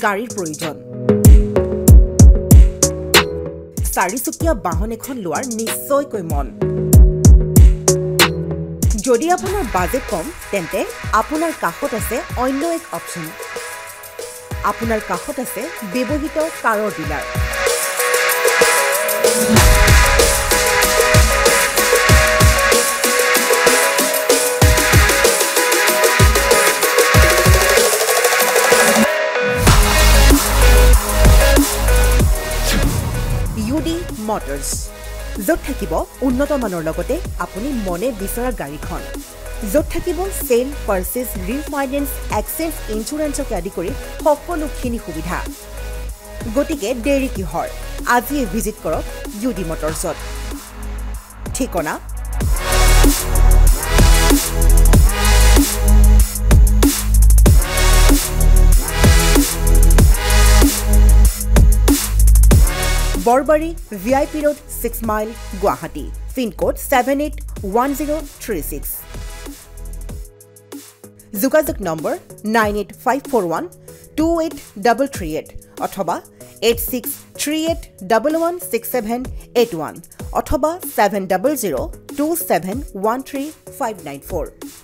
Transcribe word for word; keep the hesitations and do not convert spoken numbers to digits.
গাড়ীৰ প্ৰয়োজন চাৰিচকীয়া বাহন এখন লোৱাৰ নিশ্চয়কৈ মন যদি আপোনাৰ বাজেট কম তেন্তে আপোনাৰ কাষত আছে অন্য এক অপচন আপোনাৰ কাষত আছে ব্যৱহৃত কাৰৰ ডিলাৰ ইউডি মটৰ্ছ য'ত থাকিব উন্নত মানৰ লগতে আপুনি মনে বিচৰা গাড়ীখন য'ত থাকিব সেল পাৰ্চেজ ৰিফাইনেন্স এক্সচেঞ্জ ইঞ্চুৰেঞ্চকে আদি কৰি সকলোখিনি সুবিধা গতিকে দেৰি কিহৰ আজিয়ে ভিজিট কৰক ইউডি মটৰ্ছত ঠিকনা Borbari V I P road six mile Guwahati pincode seven eight one zero' three six যোগাযোগ number nine eight five four one two eight double three eight অথবা eight six three eight double one six seven eight one অথবা seven double zero' two seven one three five nine four